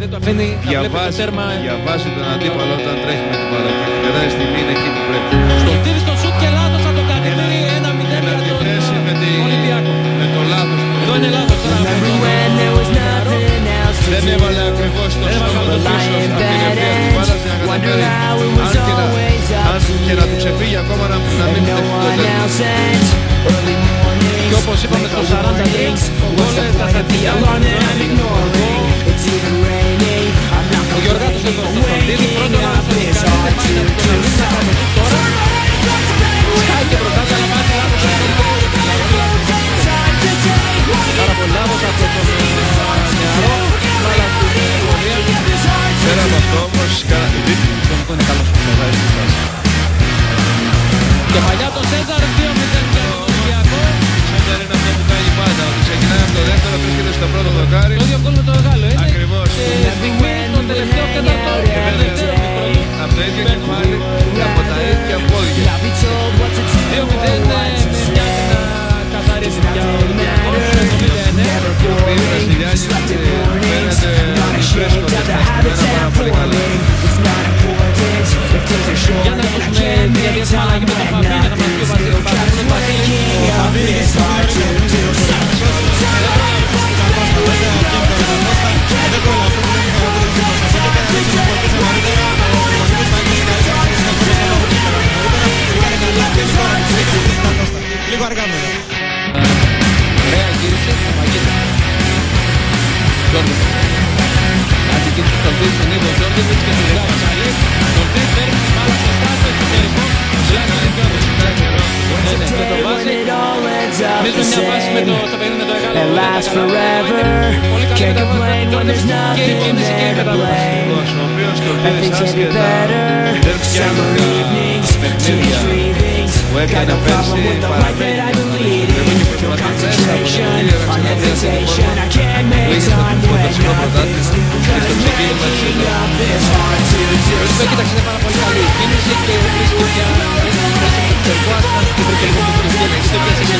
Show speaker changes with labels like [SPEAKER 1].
[SPEAKER 1] δεν το αφήνει να βλέπει το τέρμα.
[SPEAKER 2] Διαβάζει τον αντίπαλο όταν τρέχει με την μπάλα και περνάει στη στιγμή είναι εκεί που πρέπει.
[SPEAKER 1] Στολτidis στο σουτ και λάθος από το κατημέρι 1-0 για τον Ολυμπιακό.
[SPEAKER 2] Με το λάθος του.
[SPEAKER 1] Εδώ είναι λάθος τώρα.
[SPEAKER 2] Δεν έβαλε ακριβώς το σώμα πίσω από την ευθεία της μπάλας για να καταφέρει αν και να του ξεφύγει ακόμα να μην φτιάξει το τέλος.
[SPEAKER 1] Και όπως είπαμε στο 43, γκολ στα στατικά. Ο Γιωργάτος εδώ στο Στολτidis, πρώτο λάθος του Καράσκακη. Τώρα σκάει και μπροστά και αναβάζει λάθος. Πάρα πολύ λάθος από τον νεαρό.
[SPEAKER 2] Πέρα από αυτό όμως
[SPEAKER 1] αυτό είναι καλός που ξεβάζει στη φάση. Και παλιά το Σέζαρ 2-0 για τον Ολυμπιακό.
[SPEAKER 2] Σέζαρ είναι αυτό που κάνει πάντα, ότι ξεκινάει από το δεύτερο, βρίσκεται στο πρώτο δοκάρι.
[SPEAKER 1] Το ίδιο γκολ με το Γάλλο είναι.
[SPEAKER 2] Ακριβώς.
[SPEAKER 1] Και στιγμή στο τελευταίο τέταρτο.
[SPEAKER 2] Από το ίδιο κεφάλι και από τα ίδια πόδια.
[SPEAKER 1] 2-0 με μια καθαρή για ο Ολυμπιακός στο 19.
[SPEAKER 2] Οι Βραζιλιάνοι φαίνεται φρέσκο και πάρα πολύ καλά.
[SPEAKER 1] Για να ακούσουμε μια διασφάλαγη με τον Φαμπίνη, θα μας πει ο Βασίλης.
[SPEAKER 3] Λίγο αργά μετά.
[SPEAKER 1] Ωραία γύρισε, θα μαγείρε. Τζόρντεβιτς. Αντικίνησε του Στολτidis, τον ίδιο Τζόρντεβιτς και του βγάζει καλή. Στολτidis παίρνει τη μπάλα στο στάθο, εξωτερικό. Βλέπει Τζόρντεβιτς. Ναι, δεν το βάζει. Μίζουμε μια φάση με το στο παιχνίδι με το Εγάλο. Πολύ καλή μεταβάση του Τζόρντεβιτς και η κίνηση και η μεταβάση.
[SPEAKER 2] Ο οποίος Stoltidis άσχετα δεν φτιάχνει τα παιχνίδια που έκανε πέρσι παραμένει. Πρέπει και προσπαθείς από την ίδια ραξινότητα που είχε στο περσινό πρωτάθλημα και στο ξεκίνημα της σεζόν.
[SPEAKER 1] Κοίταξε, είναι πάρα πολύ καλή η κίνηση και βρίσκει πια τερκό άσχημα και βρήκε λίγο την ευκαιρία.